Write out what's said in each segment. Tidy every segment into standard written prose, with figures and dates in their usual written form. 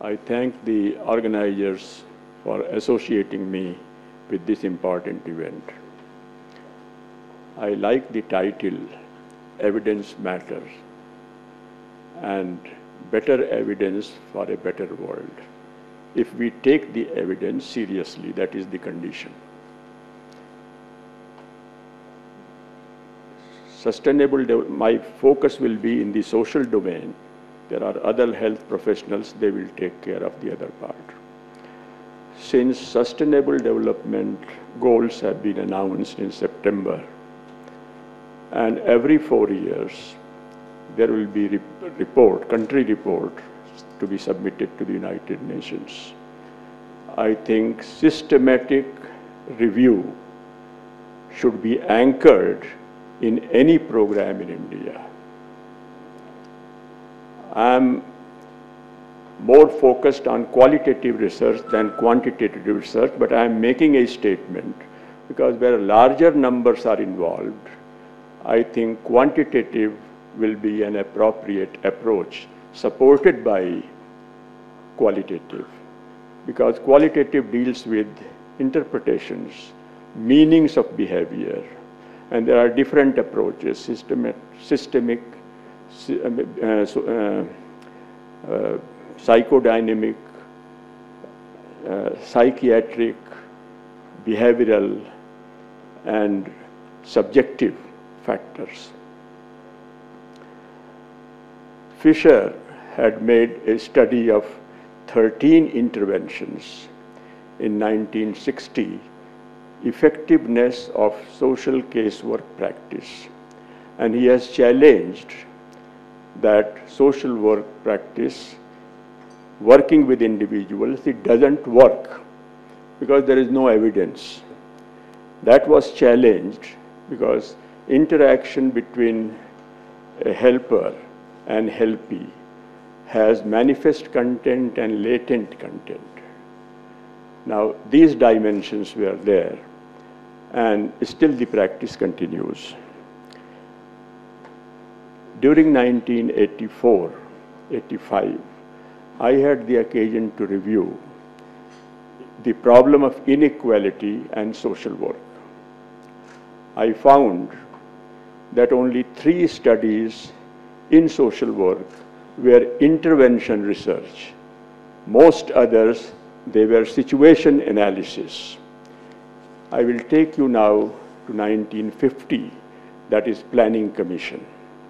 I thank the organizers for associating me with this important event. I like the title, Evidence Matters, and better evidence for a better world. If we take the evidence seriously, that is the condition. My focus will be in the social domain. There are other health professionals, they will take care of the other part. Since Sustainable Development Goals have been announced in September, and every 4 years, there will be country report to be submitted to the United Nations. I think systematic review should be anchored in any program in India. I'm more focused on qualitative research than quantitative research, but I'm making a statement because where larger numbers are involved, I think quantitative will be an appropriate approach supported by qualitative, because qualitative deals with interpretations, meanings of behavior, and there are different approaches, systemic, psychodynamic, psychiatric, behavioral, and subjective factors. Fisher had made a study of 13 interventions in 1960, effectiveness of social casework practice. And he has challenged that social work practice, working with individuals, it doesn't work because there is no evidence. That was challenged because interaction between a helper and helpee has manifest content and latent content. Now, these dimensions were there, and still the practice continues. During 1984-85, I had the occasion to review the problem of inequality and social work. I found that only 3 studies in social work were intervention research. Most others, they were situation analysis. I will take you now to 1950, that is Planning Commission.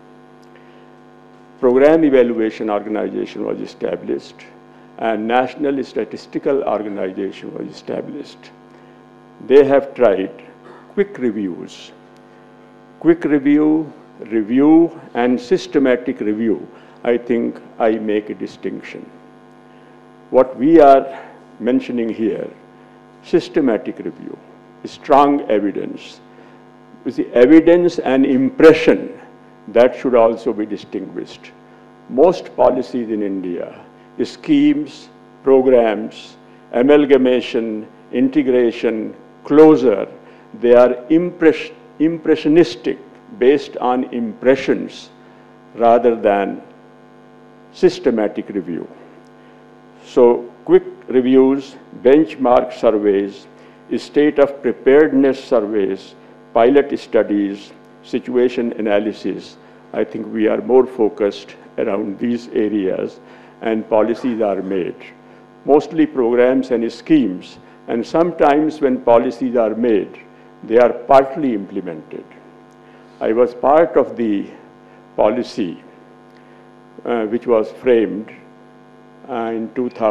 Program Evaluation Organization was established, and National Statistical Organization was established. They have tried quick reviews. Quick review, and systematic review. I think I make a distinction. What we are mentioning here, systematic review, strong evidence. With the evidence and impression, that should also be distinguished. Most policies in India, schemes, programs, amalgamation, integration, closure, they are impressionistic, based on impressions rather than systematic review. So quick reviews, benchmark surveys, state of preparedness surveys, pilot studies, situation analysis, I think we are more focused around these areas, and policies are made. Mostly programs and schemes, and sometimes when policies are made, they are partly implemented. I was part of the policy which was framed in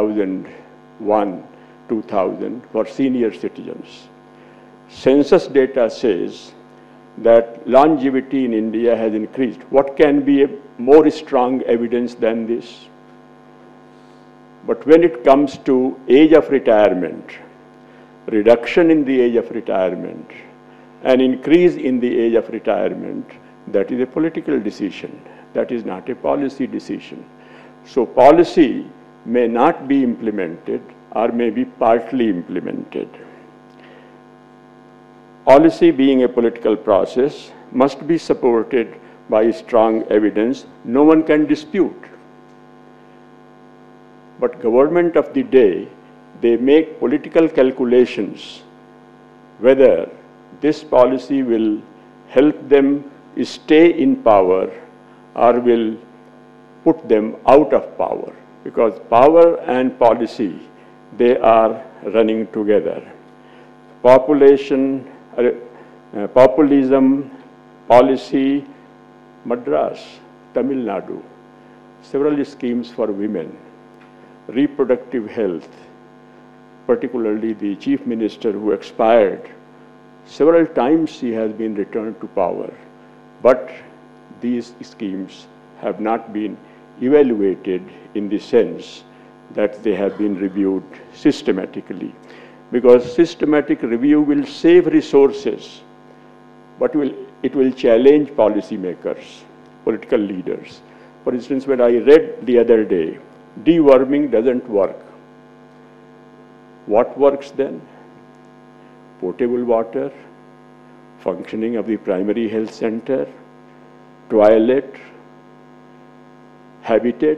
2001-2000 for senior citizens. Census data says that longevity in India has increased. What can be a more strong evidence than this? But when it comes to age of retirement, reduction in the age of retirement, an increase in the age of retirement, that is a political decision. That is not a policy decision. So policy may not be implemented or may be partly implemented. Policy, being a political process, must be supported by strong evidence no one can dispute. But government of the day, they make political calculations whether this policy will help them stay in power or will put them out of power. Because power and policy, they are running together. Populism, policy, Madras, Tamil Nadu, several schemes for women, reproductive health, particularly the chief minister who expired, several times he has been returned to power, but these schemes have not been evaluated in the sense that they have been reviewed systematically. Because systematic review will save resources, but it will challenge policymakers, political leaders. For instance, when I read the other day, deworming doesn't work. What works then? Potable water, functioning of the primary health center, toilet, habitat.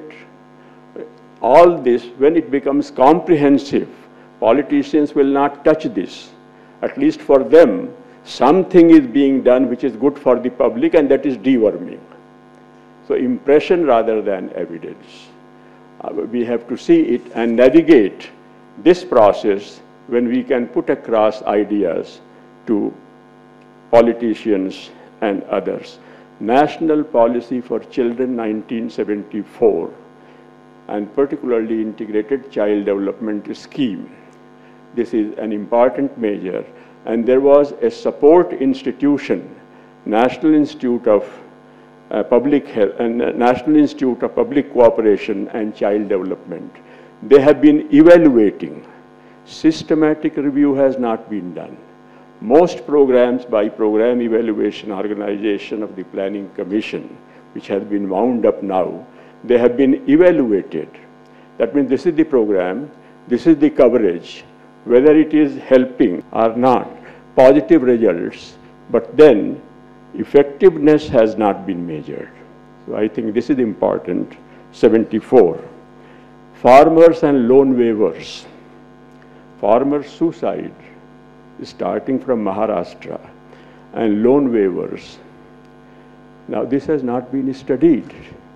All this, when it becomes comprehensive, politicians will not touch this. At least for them, something is being done which is good for the public, and that is deworming. So impression rather than evidence. We have to see it and navigate this process when we can put across ideas to politicians and others. National Policy for Children 1974, and particularly Integrated Child Development Scheme. This is an important measure, and there was a support institution, National Institute of Public Health and National Institute of Public Cooperation and Child Development. They have been evaluating. Systematic review has not been done. Most programs by Program Evaluation Organization of the Planning Commission, which has been wound up now, they have been evaluated. That means this is the program, this is the coverage, whether it is helping or not, positive results, but then effectiveness has not been measured. So I think this is important. 74. Farmers and loan waivers. Farmer suicide, starting from Maharashtra, and loan waivers. Now this has not been studied,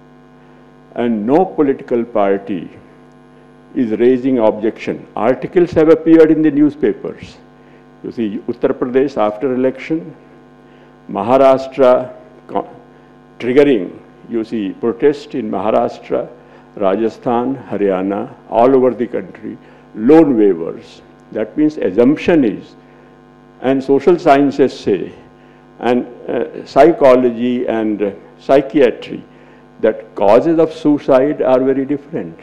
and no political party is raising objection. Articles have appeared in the newspapers. You see, Uttar Pradesh after election, Maharashtra triggering, you see, protest in Maharashtra, Rajasthan, Haryana, all over the country, loan waivers. That means assumption is, and social sciences say, and psychology and psychiatry, that causes of suicide are very different.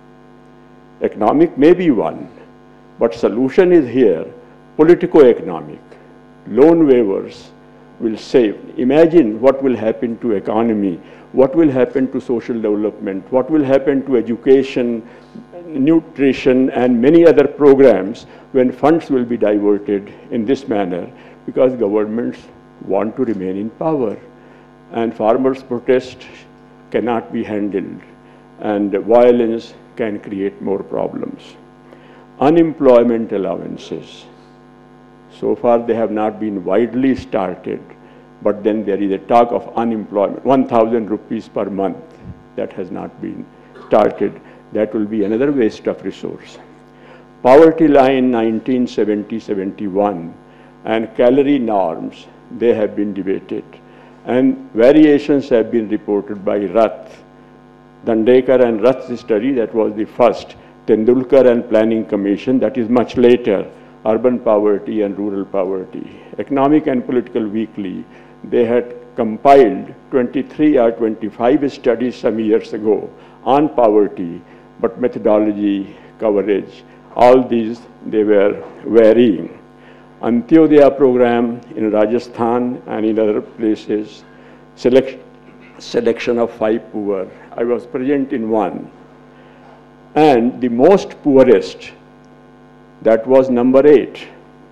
Economic may be one, but solution is here, politico-economic. Loan waivers will save. Imagine what will happen to economy, what will happen to social development, what will happen to education, nutrition, and many other programs when funds will be diverted in this manner, because governments want to remain in power, and farmers' protest cannot be handled, and violence can create more problems. Unemployment allowances. So far they have not been widely started, but then there is a talk of unemployment, 1,000 rupees per month. That has not been started. That will be another waste of resource. Poverty line 1970-71 and calorie norms, they have been debated. And variations have been reported by Rath. Dandekar and Rath's study, that was the first. Tendulkar and Planning Commission, that is much later. Urban poverty and rural poverty. Economic and Political Weekly, they had compiled 23 or 25 studies some years ago on poverty, but methodology, coverage, all these, they were varying. Antyodaya program in Rajasthan and in other places, selection of 5 poor. I was present in one. And the most poorest, that was number 8.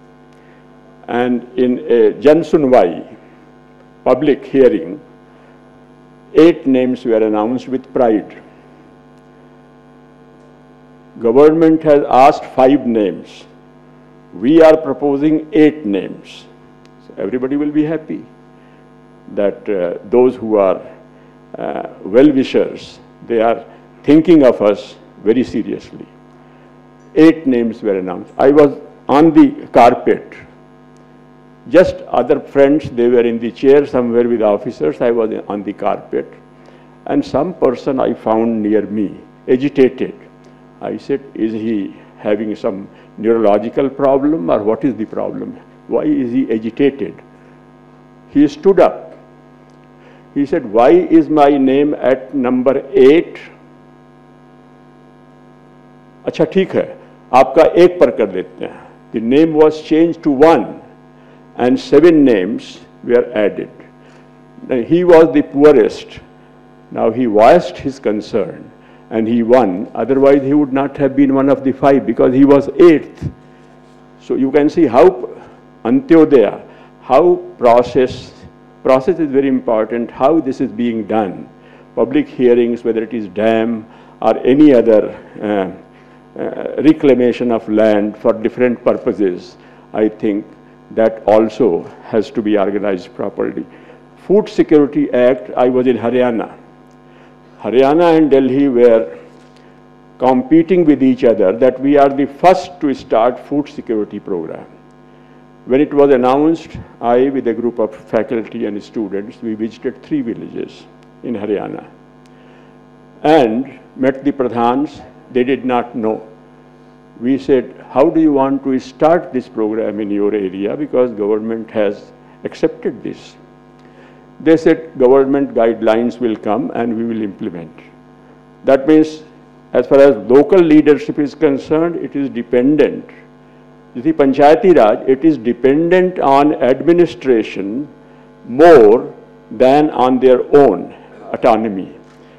And in a Jan Sunwai public hearing, 8 names were announced with pride. Government has asked 5 names. We are proposing 8 names. So everybody will be happy that those who are well-wishers, they are thinking of us very seriously. 8 names were announced. I was on the carpet. Just other friends, they were in the chair somewhere with officers. I was on the carpet. And some person I found near me, agitated. I said, is he having some neurological problem or what is the problem? Why is he agitated? He stood up. He said, why is my name at number 8? अच्छा ठीक है, आपका 1 पर कर देते हैं. The name was changed to 1 and 7 names were added. Now, he was the poorest. Now he voiced his concern and he won. Otherwise he would not have been one of the 5 because he was 8th. So you can see how Antyodaya, how process is very important, how this is being done. Public hearings, whether it is dam or any other reclamation of land for different purposes, I think that also has to be organized properly. Food Security Act, I was in Haryana. Haryana and Delhi were competing with each other that we are the first to start food security program. When it was announced, I, with a group of faculty and students, we visited 3 villages in Haryana and met the Pradhans. They did not know. We said, how do you want to start this program in your area, because government has accepted this. They said government guidelines will come and we will implement. That means as far as local leadership is concerned, it is dependent. You see, Panchayati Raj, it is dependent on administration more than on their own autonomy.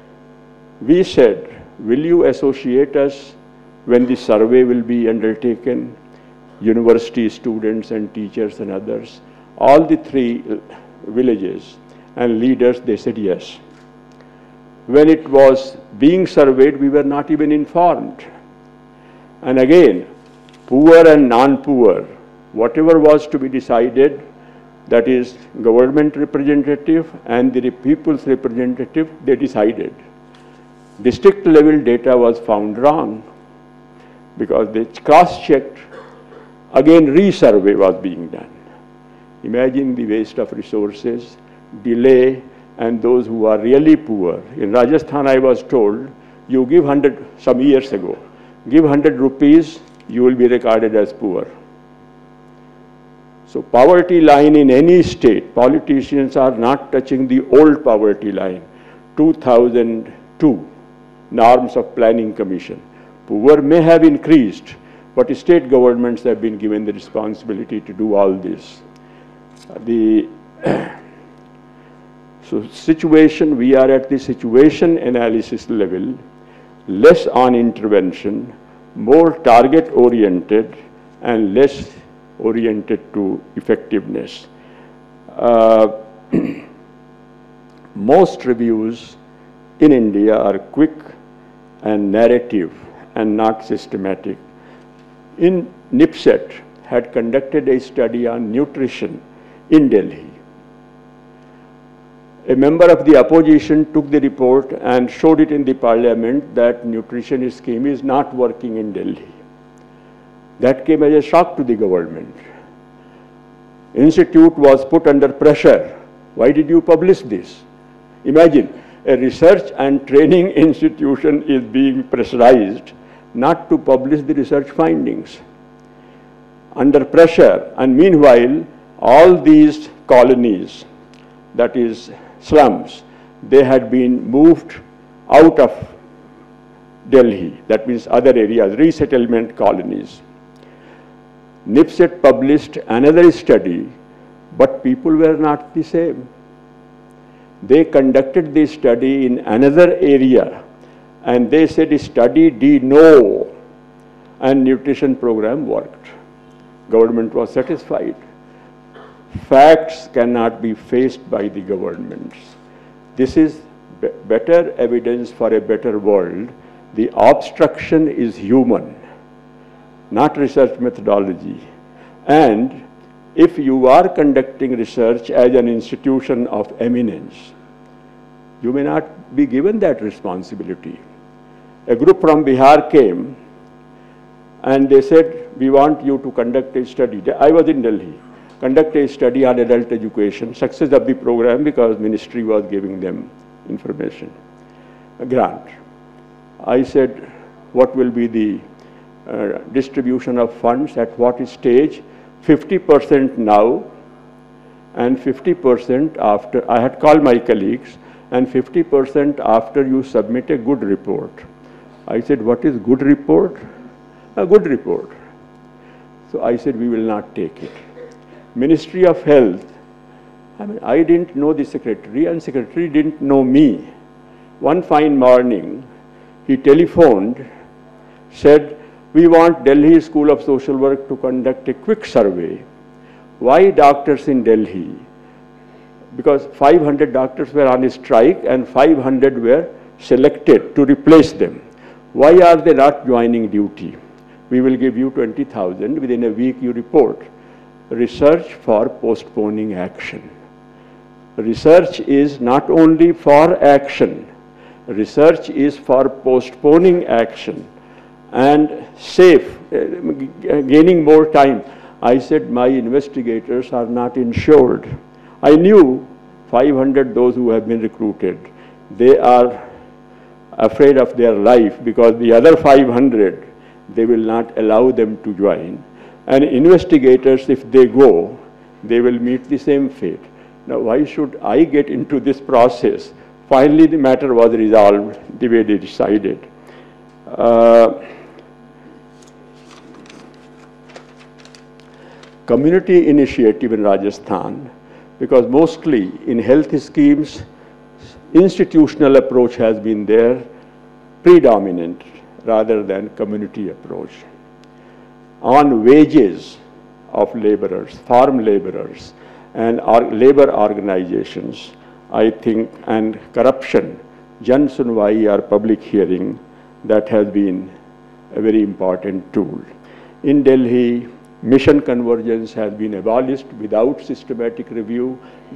We said, will you associate us when the survey will be undertaken? University students and teachers and others, all the 3 villages and leaders, they said yes. When it was being surveyed, we were not even informed. And again, poor and non-poor, whatever was to be decided, that is government representative and the people's representative, they decided. District level data was found wrong because they cross-checked. Again, resurvey was being done. Imagine the waste of resources, delay, and those who are really poor. In Rajasthan, I was told, you give 100, some years ago, give 100 rupees, you will be recorded as poor. So poverty line in any state, politicians are not touching the old poverty line, 2002 norms of planning commission. Poor may have increased, but state governments have been given the responsibility to do all this. So situation, we are at the situation analysis level, less on intervention, more target oriented and less oriented to effectiveness. Most reviews in India are quick and narrative and not systematic. In NIPSET had conducted a study on nutrition in Delhi. A member of the opposition took the report and showed it in the parliament that nutrition scheme is not working in Delhi. That came as a shock to the government. Institute was put under pressure. Why did you publish this? Imagine, a research and training institution is being pressurized not to publish the research findings. Under pressure, and meanwhile, all these colonies, that is slums, they had been moved out of Delhi, that means other areas, resettlement colonies. NIPSET published another study, but people were not the same. They conducted this study in another area, and they said study did no, and nutrition program worked. Government was satisfied. Facts cannot be faced by the governments. This is better evidence for a better world The obstruction is human, not research methodology. And if you are conducting research as an institution of eminence, you may not be given that responsibility. A group from Bihar came and they said, we want you to conduct a study. I was in Delhi. Conduct a study on adult education, success of the program because ministry was giving them information, a grant. I said, what will be the distribution of funds at what stage? 50% now and 50% after. I had called my colleagues, and 50% after you submit a good report. I said, what is good report? A good report. So I said, we will not take it. Ministry of Health, I didn't know the secretary and secretary didn't know me. One fine morning, he telephoned, said, we want Delhi School of Social Work to conduct a quick survey. Why doctors in Delhi? Because 500 doctors were on a strike and 500 were selected to replace them. Why are they not joining duty? We will give you 20,000. Within a week you report. Research for postponing action. Research is not only for action. Research is for postponing action and gaining more time. I said my investigators are not insured. I knew 500 those who have been recruited. They are afraid of their life because the other 500, they will not allow them to join. And investigators, if they go, they will meet the same fate. Now, why should I get into this process? Finally, the matter was resolved the way they decided. Community initiative in Rajasthan, because mostly in health schemes, institutional approach has been there, predominant rather than community approach. On wages of laborers, farm laborers, and labor organizations, I think, and corruption, Jan Sunwai or public hearing, that has been a very important tool. In Delhi, mission convergence has been abolished without systematic review,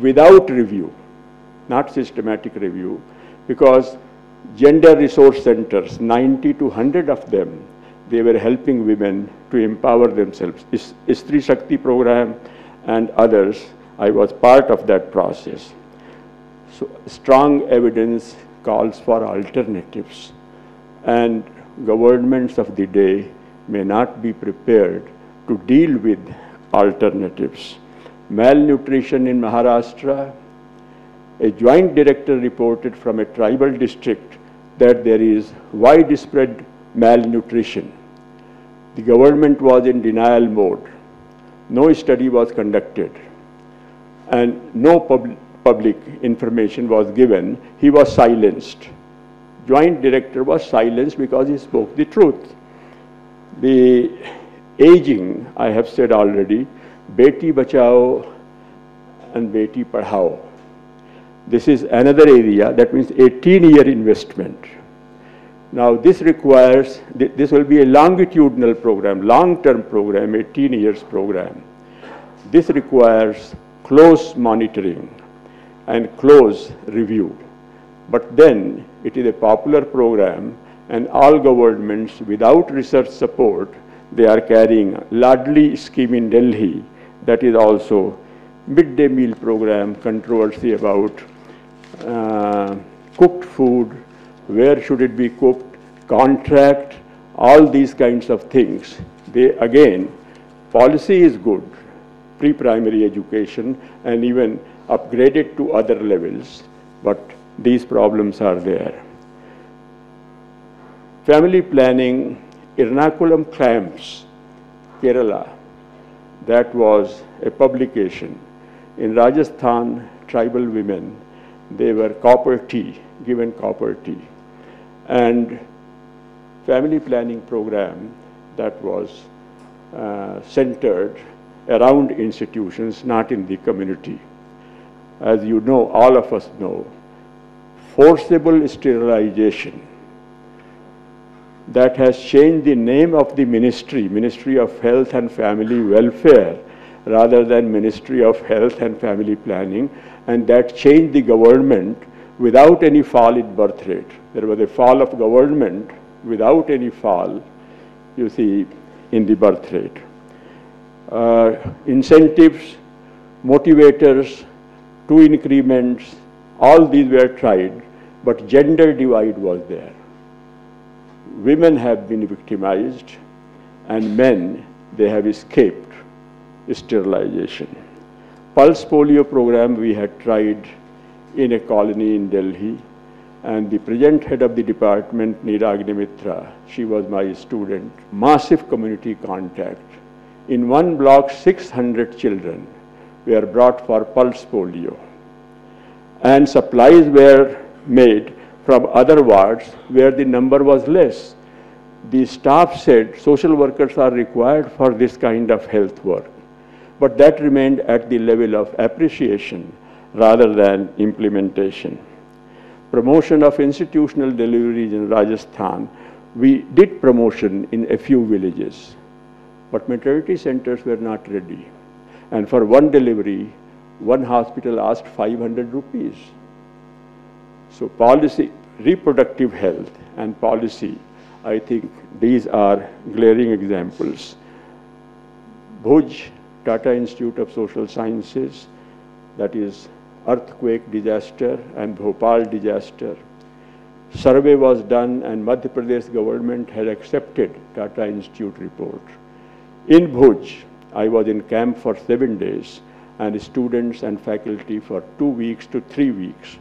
not systematic review, because gender resource centers, 90 to 100 of them, they were helping women to empower themselves. Istri Shakti program and others, I was part of that process. So strong evidence calls for alternatives, and governments of the day may not be prepared to deal with alternatives. Malnutrition in Maharashtra, a joint director reported from a tribal district that there is widespread malnutrition. The government was in denial mode. No study was conducted and no public information was given. He was silenced. Joint director was silenced because he spoke the truth. The aging, I have said already, Beti Bachao and Beti Padhao. This is another area, that means 18-year investment. Now this requires, this will be a longitudinal program, long-term program, 18 years program. This requires close monitoring and close review. But then it is a popular program, and all governments without research support, they are carrying Ladli scheme in Delhi. That is also midday meal program, controversy about cooked food, where should it be cooked, contract, all these kinds of things. They, again, policy is good, pre-primary education, and even upgraded to other levels, but these problems are there. Family planning, Ernakulam camps, Kerala, that was a publication. In Rajasthan, tribal women, they were copper tea, given copper tea. And family planning program that was centered around institutions, not in the community. As you know, all of us know, forcible sterilization that has changed the name of the ministry, Ministry of Health and Family Welfare, rather than Ministry of Health and Family Planning, and that changed the government without any fall in birth rate. There was a fall of government without any fall, you see, in the birth rate. Incentives, motivators, 2 increments, all these were tried, but gender divide was there. Women have been victimized, and men, they have escaped sterilization. Pulse polio program we had tried in a colony in Delhi, and the present head of the department, Neera Agnimitra, she was my student. Massive community contact. In one block, 600 children were brought for pulse polio, and supplies were made from other wards where the number was less. The staff said social workers are required for this kind of health work, but that remained at the level of appreciation rather than implementation. Promotion of institutional deliveries in Rajasthan, we did promotion in a few villages, but maternity centers were not ready. And for one delivery, one hospital asked 500 rupees. So policy, reproductive health and policy, I think these are glaring examples. Bhuj, Tata Institute of Social Sciences, that is earthquake disaster and Bhopal disaster. Survey was done and Madhya Pradesh government had accepted Tata Institute report. In Bhuj, I was in camp for 7 days and students and faculty for 2 weeks to 3 weeks.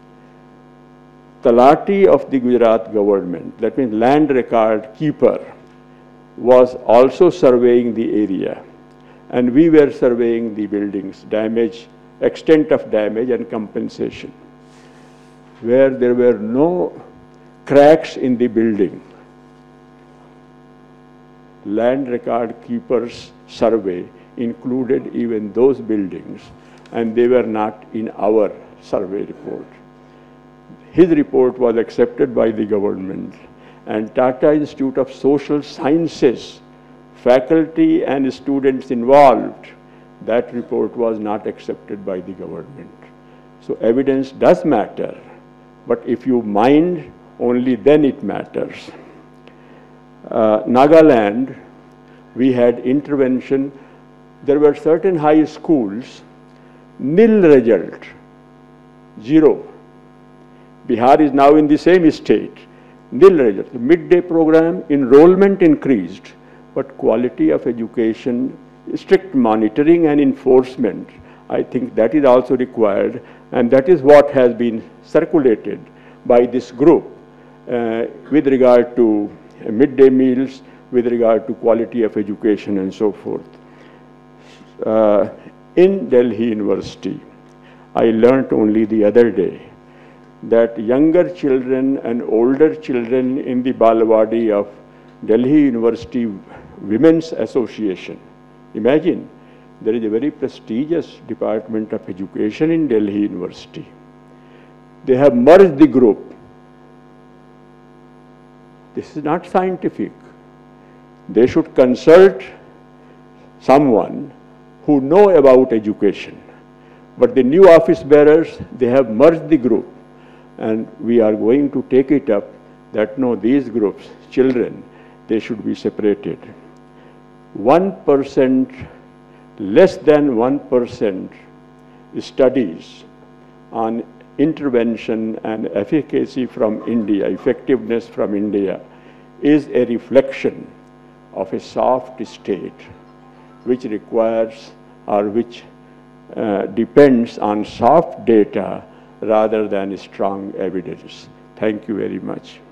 Talati of the Gujarat government, that means land record keeper, was also surveying the area, and we were surveying the buildings, damage, extent of damage and compensation. Where there were no cracks in the building, land record keeper's survey included even those buildings, and they were not in our survey report. His report was accepted by the government, and Tata Institute of Social Sciences, faculty and students involved, that report was not accepted by the government. So evidence does matter, but if you mind, only then it matters. Nagaland, we had intervention. There were certain high schools, nil result, 0. Bihar is now in the same state, nil result. The midday program, enrollment increased, but quality of education, strict monitoring and enforcement, I think that is also required, and that is what has been circulated by this group with regard to midday meals, with regard to quality of education and so forth. In Delhi University, I learnt only the other day that younger children and older children in the Balwadi of Delhi University Women's Association, imagine, there is a very prestigious Department of Education in Delhi University. They have merged the group. This is not scientific. They should consult someone who know about education. But the new office bearers, they have merged the group. And we are going to take it up that no, these groups, children, they should be separated. 1%, less than 1% studies on intervention and efficacy from India, effectiveness from India, is a reflection of a soft state which requires or which depends on soft data rather than strong evidence. Thank you very much.